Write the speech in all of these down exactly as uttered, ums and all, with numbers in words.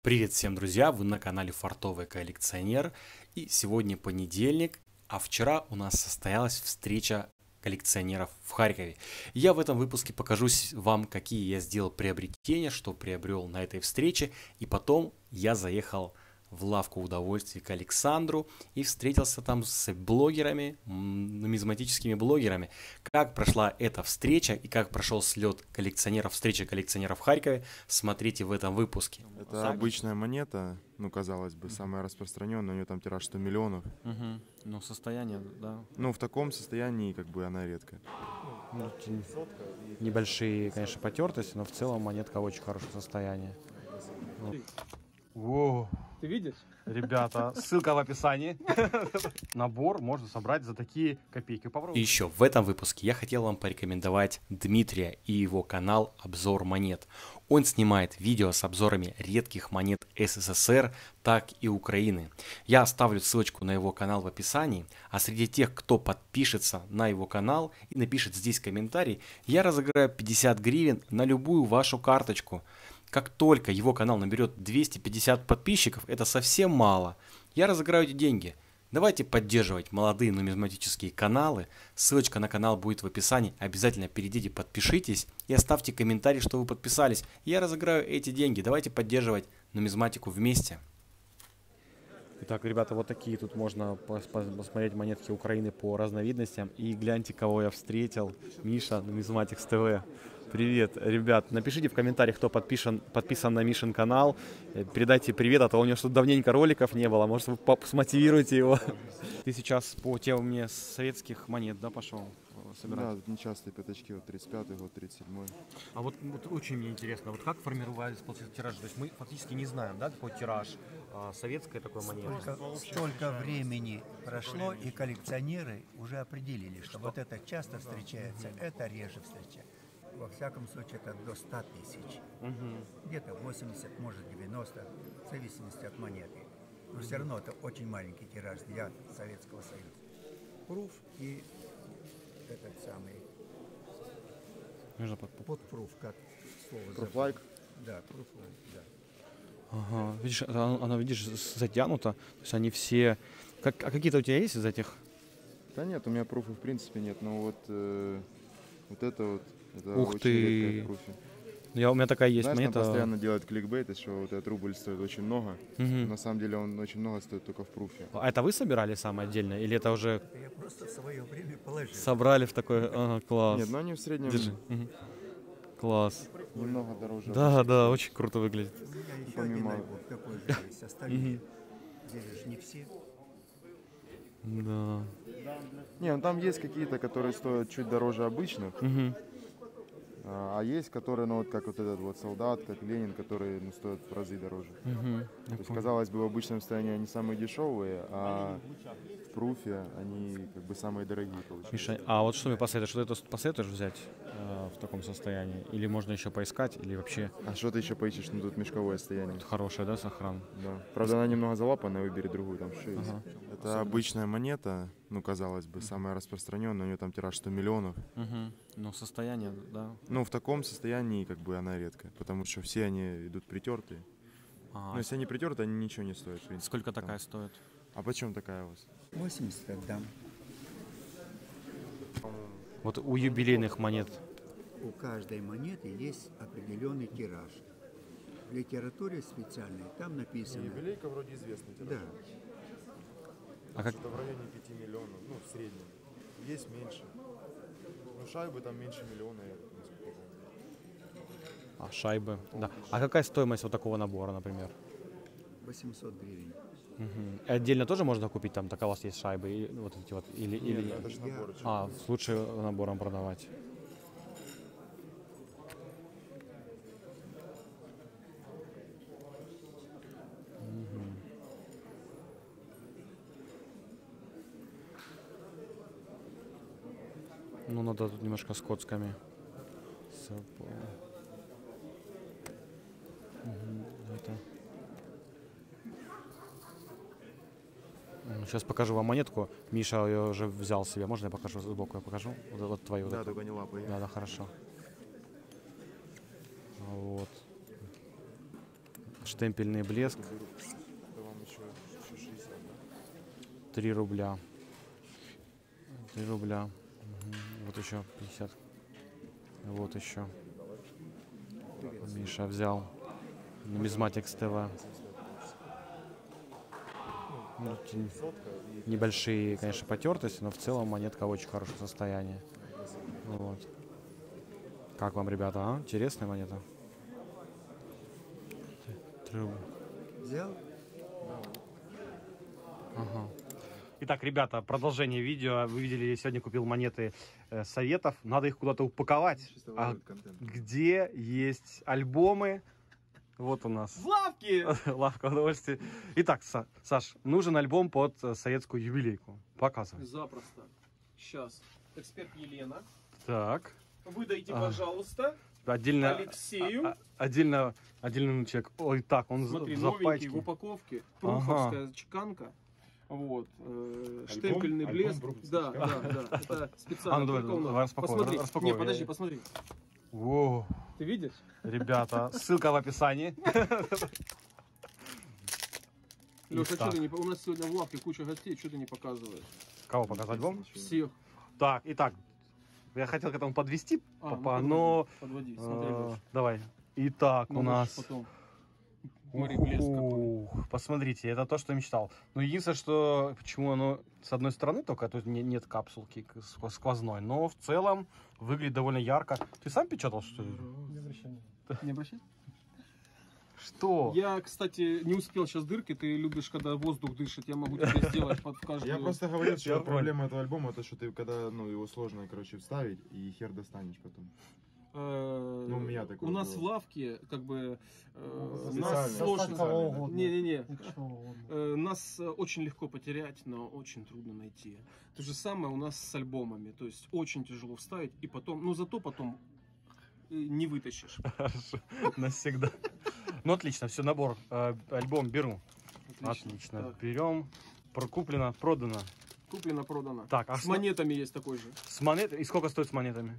Привет всем, друзья! Вы на канале Фартовый коллекционер. И сегодня понедельник, а вчера у нас состоялась встреча коллекционеров в Харькове. Я в этом выпуске покажу вам, какие я сделал приобретения, что приобрел на этой встрече. И потом я заехал в лавку удовольствий к Александру и встретился там с блогерами, нумизматическими блогерами. Как прошла эта встреча и как прошел слет коллекционеров, встреча коллекционеров в Харькове, смотрите в этом выпуске. Это Сами? обычная монета, ну, казалось бы, самая распространенная, у нее там тираж сто миллионов. Угу. Ну, состояние, да. Ну, в таком состоянии, как бы, она редкая. Ну, небольшие, конечно, потертости, но в целом монетка в очень хорошем состоянии. Воу. Ты видишь? Ребята, ссылка в описании. Набор можно собрать за такие копейки. И Попробуй. еще в этом выпуске я хотел вам порекомендовать Дмитрия и его канал «Обзор монет». Он снимает видео с обзорами редких монет СССР, так и Украины. Я оставлю ссылочку на его канал в описании, а среди тех, кто подпишется на его канал и напишет здесь комментарий, я разыграю пятьдесят гривен на любую вашу карточку. Как только его канал наберет двести пятьдесят подписчиков, это совсем мало, я разыграю эти деньги. Давайте поддерживать молодые нумизматические каналы. Ссылочка на канал будет в описании. Обязательно перейдите, подпишитесь и оставьте комментарий, что вы подписались. Я разыграю эти деньги. Давайте поддерживать нумизматику вместе. Итак, ребята, вот такие тут можно пос- пос- посмотреть монетки Украины по разновидностям. И гляньте, кого я встретил. Миша, Нумизматикс ТВ. Привет, ребят, напишите в комментариях, кто подписан, подписан на Мишин канал. Передайте привет, а то у него что-то давненько роликов не было. Может, вы смотивируете его. Ты сейчас по теме советских монет, да, пошел собирать? Да, тут нечастые пятачки, вот тридцать пятый год, тридцать седьмой. А вот, вот очень мне интересно, вот как формировались тиражи? То есть мы фактически не знаем, да, какой тираж а, советской такой монеты. Столько, столько времени прошло, и коллекционеры уже определили, что вот это часто встречается, это реже встречается. Во всяком случае, это до ста тысяч. Угу. Где-то восемьдесят, может девяносто, в зависимости от монеты. Но все равно это очень маленький тираж для Советского Союза. Пруф и этот самый Нужно под- под- подпруф, как слово забыл. Пруфлайк. Да, пруфлайк, да. Ага, видишь, она, она, видишь, затянута, то есть они все... Как, а какие-то у тебя есть из этих? Да нет, у меня пруфа в принципе нет, но вот, э, вот это вот, это Ух очень ты. редкая в пруфе. Я, у меня такая есть Знаешь, монета. там постоянно делают кликбейт, что вот этот рубль стоит очень много. Мгм. На самом деле он очень много стоит только в пруфе. А это вы собирали самое отдельно? Или это уже Это я просто в свое время положил. собрали в такой... Ага, класс. Нет, но они в среднем Держи. Мгм. Класс. немного дороже. Да, да, очень круто выглядит. У меня еще помимо- один альбом такой же есть. Остальные, здесь же не все. Да. Не, ну там есть какие-то, которые стоят чуть дороже обычных. Мгм. А а есть, которые, ну вот как вот этот вот солдат, как Ленин, которые ну, стоят в разы дороже. Мгм. То есть, казалось бы, в обычном состоянии они самые дешевые, а в пруфе они как бы самые дорогие получаются. Миша, а вот что мне посоветуешь? Что ты посоветуешь взять э, в таком состоянии? Или можно еще поискать, или вообще А что ты еще поищешь? Ну тут мешковое состояние. хорошая, да, сохран? Да. Правда, она немного залапанная, выбери другую, там еще есть. Ага. Это обычная монета, ну казалось бы, самая распространенная, у нее там тираж сто миллионов. Угу. Ну, состояние, да. Ну в таком состоянии как бы она редкая, потому что все они идут притертые. Ага. Но если они притерты, они ничего не стоят. в принципе. Сколько Там. такая стоит? А почем такая у вас? восемьдесят отдам. Вот у юбилейных монет. У каждой монеты есть определенный тираж. В литературе специальной там написано. Юбилейка вроде известный Да. А как, Это в районе пяти миллионов, ну в среднем. Есть меньше. Ну шайбы там меньше миллиона, я насколько помню. а, шайбы? Да. А какая стоимость вот такого набора, например? восемьсот гривен. Мгм. И отдельно тоже можно купить, там, так у вас есть шайбы, и вот эти вот, или... или... Нет, это ж наборочек. А, лучше набором продавать. Мгм. Ну, надо тут немножко с коцками. С- Мгм, это. Сейчас покажу вам монетку. Миша ее уже взял себе. Можно я покажу сбоку? Я покажу. Вот, вот твою. Да, вот эту. только не лапы. Да, да, хорошо. Вот. Штемпельный блеск. Это вам еще, еще шестьдесят, да? три рубля. три рубля. Угу. Вот еще пятьдесят. Вот еще. Миша взял. Нумизматикс ТВ. Ну, небольшие, конечно, потертости, но в целом монетка в очень хорошем состоянии. Вот. Как вам, ребята, а? Интересная монета? Взял? Ага. Итак, ребята, продолжение видео. Вы видели, я сегодня купил монеты э, Советов. Надо их куда-то упаковать. А где есть альбомы? Вот у нас. В лавке! Лавка удовольствия. Итак, Са Саш, нужен альбом под советскую юбилейку. Показывай. Запросто. Сейчас. Эксперт Елена. Так. Выдайте, А. пожалуйста, Отдельно, Алексею. а, а, отдельно, отдельный человек. Ой, так, он Смотри, в новенький запачке. в упаковке. Пруфовская чеканка. Вот. Э, штемпельный альбом блеск. Пруфовская Да, чеканка. да, да. Это специально. А, ну давай, только у нас. давай распаковывай, Посмотри. распаковывай. Не, подожди, посмотри. Во, Ты видишь? ребята, ссылка в описании. Леша, Итак. что ты не... у нас сегодня в лавке куча гостей, что ты не показываешь? Кого показать альбом? Всех. Так, итак, я хотел к этому подвести, А, папа, ну, но... подводи, смотри, э, Леша. давай. Итак, у Можешь нас... потом. Смотри, блеск какой. Ух, посмотрите, это то, что я мечтал. Но единственное, что почему оно с одной стороны только, тут не- нет капсулки к- сквоз- сквозной, но в целом выглядит довольно ярко. Ты сам печатал, что ли? Не обращай. Не обращай? Что? Я, кстати, не успел сейчас дырки. Ты любишь, когда воздух дышит. Я могу тебе сделать под каждую. Я просто говорил, что Я проблема этого альбома, то, что ты когда, ну, его сложно, короче, вставить, и хер достанешь потом. Э, Ну, у меня такое У нас было. в лавке, как бы, э, Специально. нас сложно. Специально, да. Не-не-не. Э, Нас э, очень легко потерять, но очень трудно найти. То же самое у нас с альбомами. То есть очень тяжело вставить, и потом, ну зато потом э, не вытащишь. Хорошо, навсегда. Ну отлично, все, набор, э, альбом беру. Отлично, Так, берем, прокуплено, продано. куплено, продано. Так, а С с монетами есть такой же. С монет... И сколько стоит с монетами?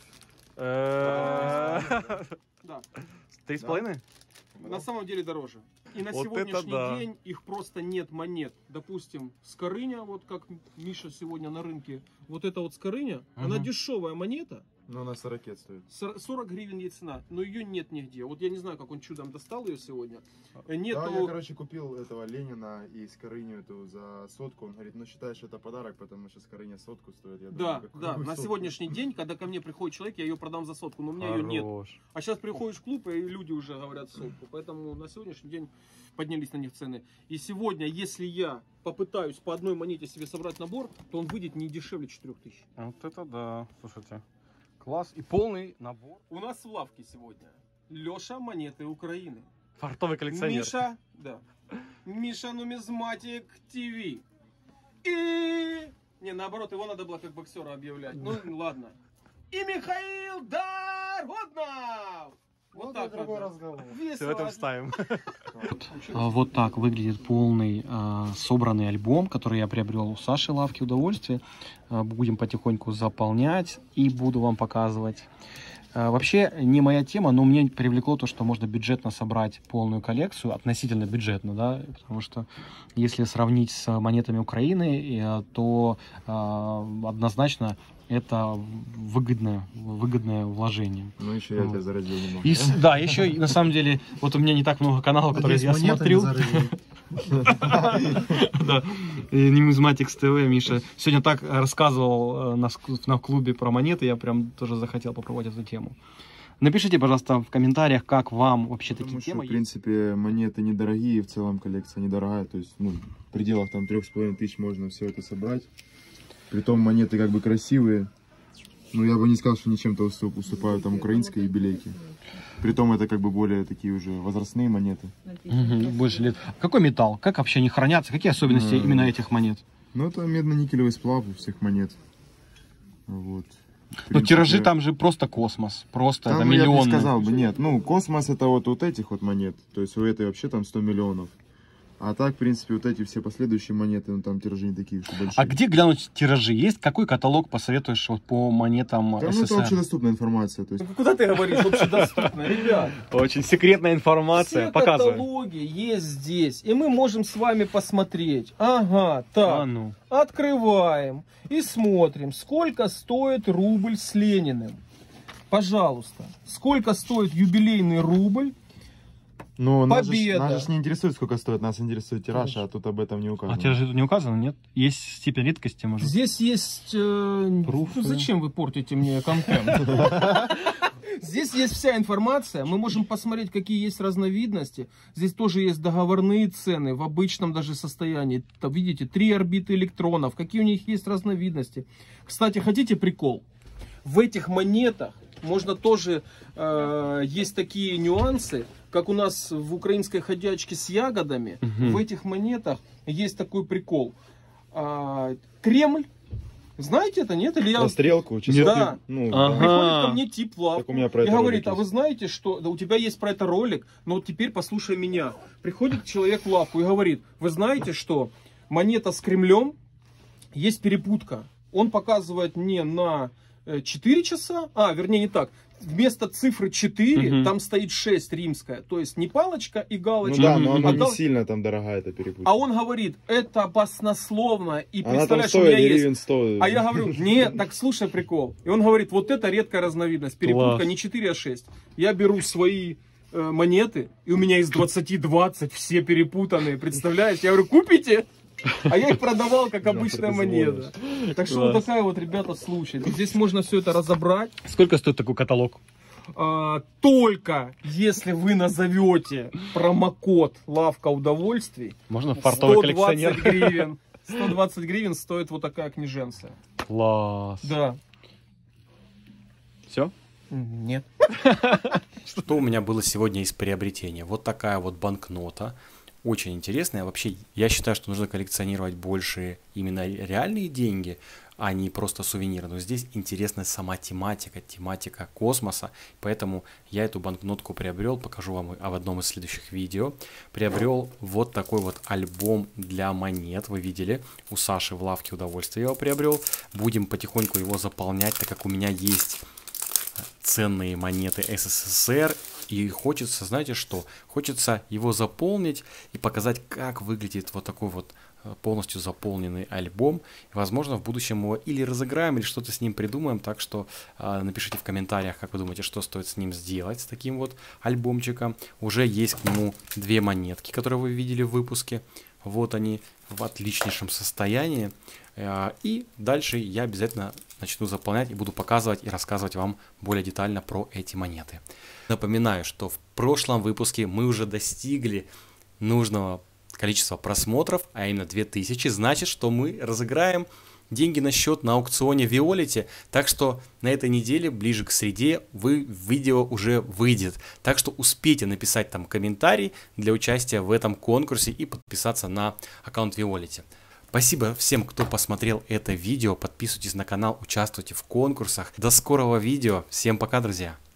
Э, Да. Три с половиной? На самом деле дороже. И на Вот сегодняшний это да. день их просто нет монет. Допустим, скорыня, вот как Миша сегодня на рынке, вот эта вот скорыня, она Мгм. дешевая монета, Ну, на сорокет стоит. сор- сорок гривен ей цена, но ее нет нигде. Вот я не знаю, как он чудом достал ее сегодня. Да, Нету... я, короче, купил этого Ленина и скорыню эту за сотку. Он говорит, ну считай, что это подарок, потому что скорыня сотку стоит. Я Да, думаю, какую да, на сотку? сегодняшний день, когда ко мне приходит человек, я ее продам за сотку, но у меня ее нет. Хорош. А сейчас приходишь в клуб, и люди уже говорят сотку. Поэтому на сегодняшний день поднялись на них цены. И сегодня, если я попытаюсь по одной монете себе собрать набор, то он выйдет не дешевле четырёх тысяч. Вот это да, слушайте. Класс. И полный набор. У нас в лавке сегодня Леша монеты Украины. Фартовый коллекционер. Миша, да. Миша Нумизматик ТВ. И... Не, наоборот, его надо было как боксера объявлять. Ну, ладно. И Михаил Даргоднов! Вот так другой надо. разговор. Все в этом вставим. А, Вот так выглядит полный а, собранный альбом, который я приобрел у Саши лавки удовольствия. А, Будем потихоньку заполнять и буду вам показывать. А, Вообще не моя тема, но мне привлекло то, что можно бюджетно собрать полную коллекцию, относительно бюджетно, да, потому что если сравнить с монетами Украины, э, то а, однозначно это выгодное, выгодное вложение. Ну, еще я Вот. тебя заразил немного. И, с- да, еще и на самом деле, вот у меня не так много каналов, которые я смотрю. Да, и Numismatics ТВ, Миша сегодня так рассказывал э, на, ск- на клубе про монеты, я прям тоже захотел попробовать эту тему. Напишите, пожалуйста, в комментариях, как вам вообще такие Потому что, темы. в принципе, монеты недорогие, в целом коллекция недорогая. То есть, ну, в пределах там трех с половиной тысяч можно все это собрать. Притом монеты как бы красивые. Ну, я бы не сказал, что они чем-то уступ- уступают там украинской юбилейке. Притом это как бы более такие уже возрастные монеты. Мгм, больше лет. Какой металл? Как вообще они хранятся? Какие особенности М. именно этих монет? Ну, это медно-никелевый сплав у всех монет. Вот. В Ну, принципе, тиражи там же просто космос. Просто там это я бы не миллионы. сказал бы, нет. Ну, космос это вот, вот этих вот монет. То есть у этой вообще там сто миллионов. А так, в принципе, вот эти все последующие монеты, ну там тиражи не такие уж и большие. А где глянуть тиражи? Есть? Какой каталог посоветуешь вот по монетам Да, ну, это СССР? общедоступная информация. То есть... Куда ты говоришь? Общедоступно, ребят. Очень секретная информация. Все Показывай. каталоги есть здесь, и мы можем с вами посмотреть. Ага, так, А ну. открываем и смотрим, сколько стоит рубль с Лениным. Пожалуйста, сколько стоит юбилейный рубль? Ну, нас же, Победа. нас же не интересует, сколько стоит, нас интересует тираж, а тут об этом не указано. А тиражи тут не указано, нет? Есть степень редкости, может? Здесь есть... э, Пруфы. ну, зачем вы портите мне контент? Здесь есть вся информация, мы можем посмотреть, какие есть разновидности. Здесь тоже есть договорные цены в обычном даже состоянии. Там, видите, три орбиты электронов, какие у них есть разновидности. Кстати, хотите прикол? В этих монетах можно тоже, э, есть такие нюансы, как у нас в украинской ходячке с ягодами. Мгм. В этих монетах есть такой прикол. А, Кремль, знаете это, нет? Или я... На стрелку, часов. Да. Ну, Ага. Приходит ко мне тип в лавку Так у меня про и это говорит, ролик а вы есть. знаете, что... Да у тебя есть про это ролик, но вот теперь послушай меня. Приходит человек в лавку и говорит, вы знаете, что монета с Кремлем, есть перепутка. Он показывает не на э, четыре часа, а, вернее не так. Вместо цифры четыре Мгм. там стоит шесть римская. То есть не палочка и Ну галочка. да, но она а не гал- сильно там дорогая, эта перепутка. А он говорит, это баснословно. И Она там представляешь, у стоит меня есть... гривен сто. А я говорю, нет, так слушай прикол. И он говорит, вот это редкая разновидность. Перепутка Класс. не четыре, а шесть. Я беру свои э, монеты, и у меня из двадцати двадцать все перепутанные. Представляешь? Я говорю, купите? А я их продавал как обычная монета. Так что вот Класс. такая вот, ребята, случай. Здесь можно все это разобрать. Сколько стоит такой каталог? А, только если вы назовете промокод «Лавка удовольствий», Можно фартовый сто двадцать коллекционер? гривен. сто двадцать гривен стоит вот такая книженция. Класс. Да. Все? Нет. Что у меня было сегодня из приобретения? Вот такая вот банкнота. Очень интересная. Вообще, я считаю, что нужно коллекционировать больше именно реальные деньги, а не просто сувениры. Но здесь интересна сама тематика, тематика космоса. Поэтому я эту банкнотку приобрел, покажу вам в одном из следующих видео. Приобрел вот такой вот альбом для монет. Вы видели, у Саши в лавке удовольствия я его приобрел. Будем потихоньку его заполнять, так как у меня есть ценные монеты СССР. И хочется, знаете что, хочется его заполнить и показать, как выглядит вот такой вот полностью заполненный альбом. И, возможно, в будущем его или разыграем, или что-то с ним придумаем. Так что э, напишите в комментариях, как вы думаете, что стоит с ним сделать, с таким вот альбомчиком. Уже есть к нему две монетки, которые вы видели в выпуске. Вот они в отличнейшем состоянии. Э, и дальше я обязательно начну заполнять и буду показывать и рассказывать вам более детально про эти монеты. Напоминаю, что в прошлом выпуске мы уже достигли нужного количества просмотров, а именно две тысячи. Значит, что мы разыграем деньги на счет на аукционе Виолити. Так что на этой неделе, ближе к среде, вы, видео уже выйдет. Так что успейте написать там комментарий для участия в этом конкурсе и подписаться на аккаунт Виолити. Спасибо всем, кто посмотрел это видео. Подписывайтесь на канал, участвуйте в конкурсах. До скорого видео. Всем пока, друзья.